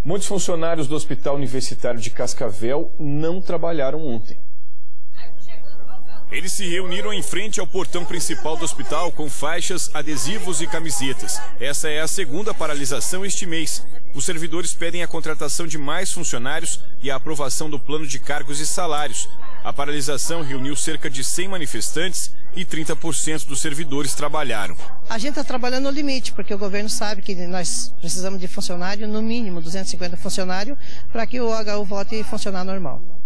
Muitos funcionários do Hospital Universitário de Cascavel não trabalharam ontem. Eles se reuniram em frente ao portão principal do hospital com faixas, adesivos e camisetas. Essa é a segunda paralisação este mês. Os servidores pedem a contratação de mais funcionários e a aprovação do plano de cargos e salários. A paralisação reuniu cerca de 100 manifestantes e 30% dos servidores trabalharam. A gente está trabalhando no limite, porque o governo sabe que nós precisamos de funcionário, no mínimo 250 funcionários, para que o HU volte a funcionar normal.